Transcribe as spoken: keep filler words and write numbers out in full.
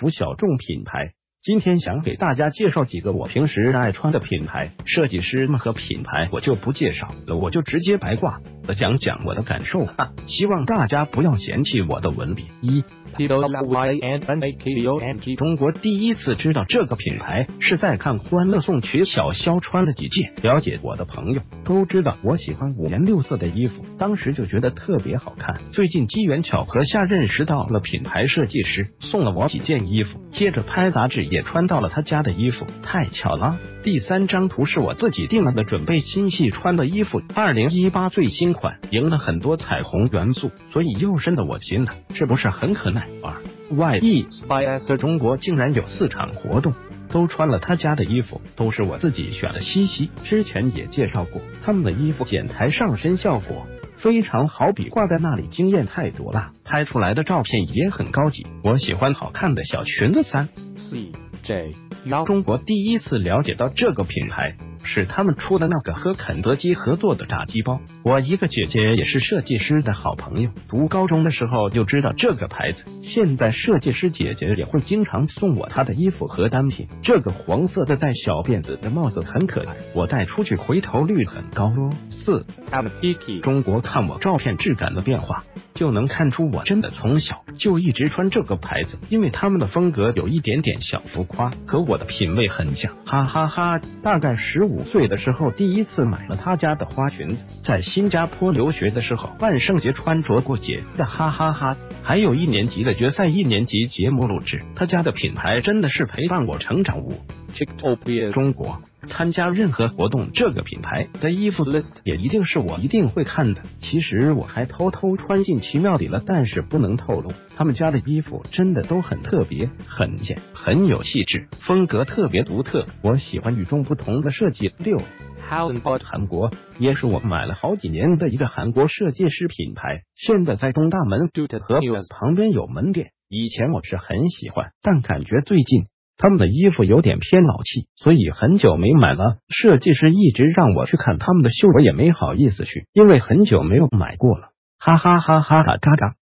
服小众品牌。今天想给大家介绍几个我平时爱穿的品牌，设计师们和品牌我就不介绍了，我就直接白话的讲讲我的感受哈，希望大家不要嫌弃我的文笔。一中国第一次知道这个品牌是在看《欢乐颂》曲小肖穿了几件，了解我的朋友都知道我喜欢五颜六色的衣服，当时就觉得特别好看。最近机缘巧合下认识到了品牌设计师，送了我几件衣服，接着拍杂志也穿到了他家的衣服，太巧了。第三张图是我自己定了的准备新戏穿的衣服，二零一八最新款，赢了很多彩虹元素，所以又深的我心了，是不是很可爱玩？Y E Spicer 中国竟然有四场活动，都穿了他家的衣服，都是我自己选的。西西之前也介绍过，他们的衣服剪裁上身效果非常好，比挂在那里惊艳太多了，拍出来的照片也很高级。我喜欢好看的小裙子。三 C J 中国第一次了解到这个品牌是他们出的那个和肯德基合作的炸鸡包。我一个姐姐也是设计师的好朋友，读高中的时候就知道这个牌子，现在设计师姐姐也会经常送我她的衣服和单品。这个黄色的带小辫子的帽子很可爱，我戴出去回头率很高哦。四 中国看我照片质感的变化，就能看出我真的从小就一直穿这个牌子，因为他们的风格有一点点小浮夸，和我的品味很像，哈哈哈哈。大概十五岁的时候第一次买了他家的花裙子，在新加坡留学的时候万圣节穿着过节的，哈哈哈哈。还有一年级的决赛一年级节目录制，他家的品牌真的是陪伴我成长。五 Chictopia 中国参加任何活动，这个品牌的衣服 list 也一定是我一定会看的。其实我还偷偷穿进奇妙里了，但是不能透露。他们家的衣服真的都很特别，很贱，很有气质，风格特别独特，我喜欢与众不同的设计。六韩国也是我买了好几年的一个韩国设计师品牌，现在在东大门和 U S 旁边有门店。以前我是很喜欢，但感觉最近他们的衣服有点偏老气，所以很久没买了。设计师一直让我去看他们的秀，我也没好意思去，因为很久没有买过了。哈哈哈哈哈！嘎嘎。